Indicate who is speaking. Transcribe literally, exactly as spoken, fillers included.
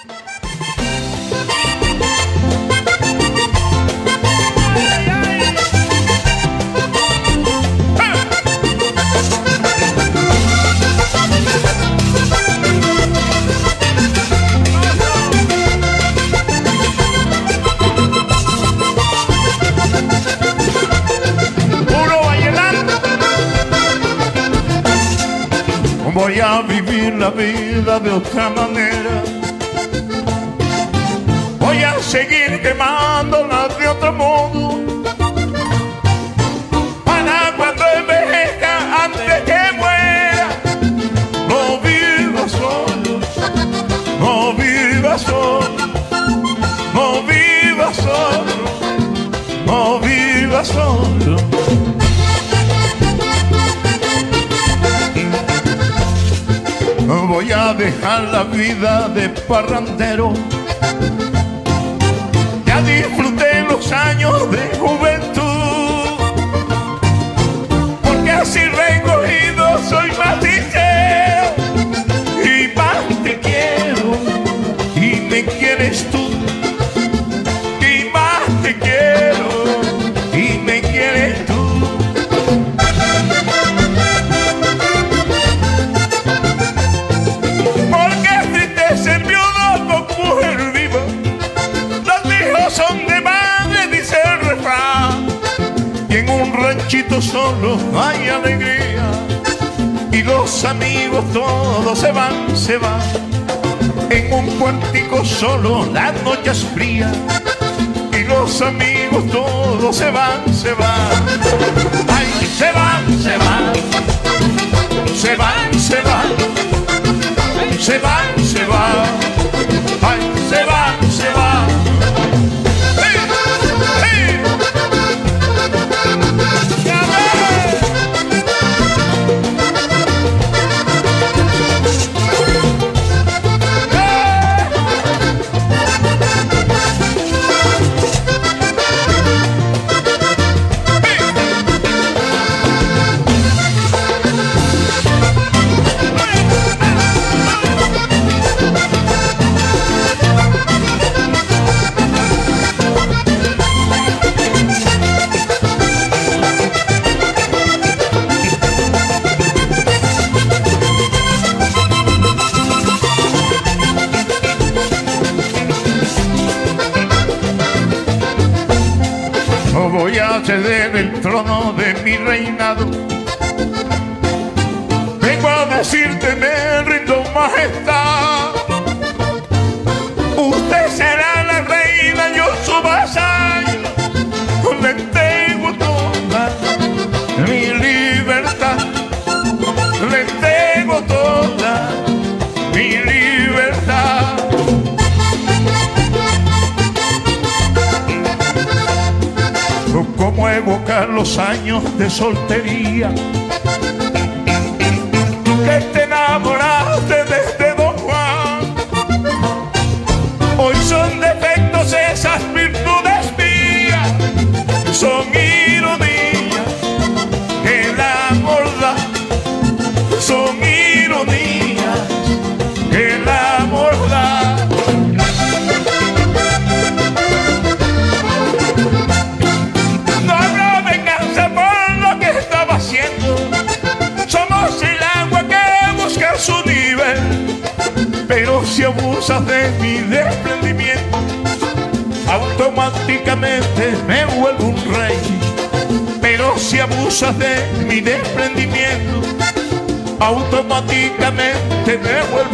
Speaker 1: Voy a vivir la vida de otra manera. Voy a seguir quemándola de otro modo. Para cuando envejezca, antes que muera, no viva solo, no viva solo, no viva solo, no viva solo. Voy a dejar la vida de parrandero. Ya disfruté los años de juventud, porque así recogido soy más sincero. Y más te quiero y me quieres tú. Y más te quiero y me quieres tú. Son de madre, dice el refrán, y en un ranchito solo hay alegría, y los amigos todos se van, se van. En un cuartico solo la noche es fría, y los amigos todos se van, se van. Ay, se van, se van, se van, se van, se van, se van, ay, se van, se van. Voy a ceder el trono de mi reinado. Vengo a decirte, me rindo majestad. Usted será la reina, yo su vasallo. Le tengo toda mi libertad. Le tengo toda mi libertad. Cómo evocar los años de soltería. Tú que te enamoraste desde Don Juan, hoy son defectos esas virtudes mías, son ironías que el amor da, son ironías que el amor da. Somos el agua que busca su nivel, pero si abusas de mi desprendimiento, automáticamente me vuelvo un rey. Pero si abusas de mi desprendimiento, automáticamente me vuelvo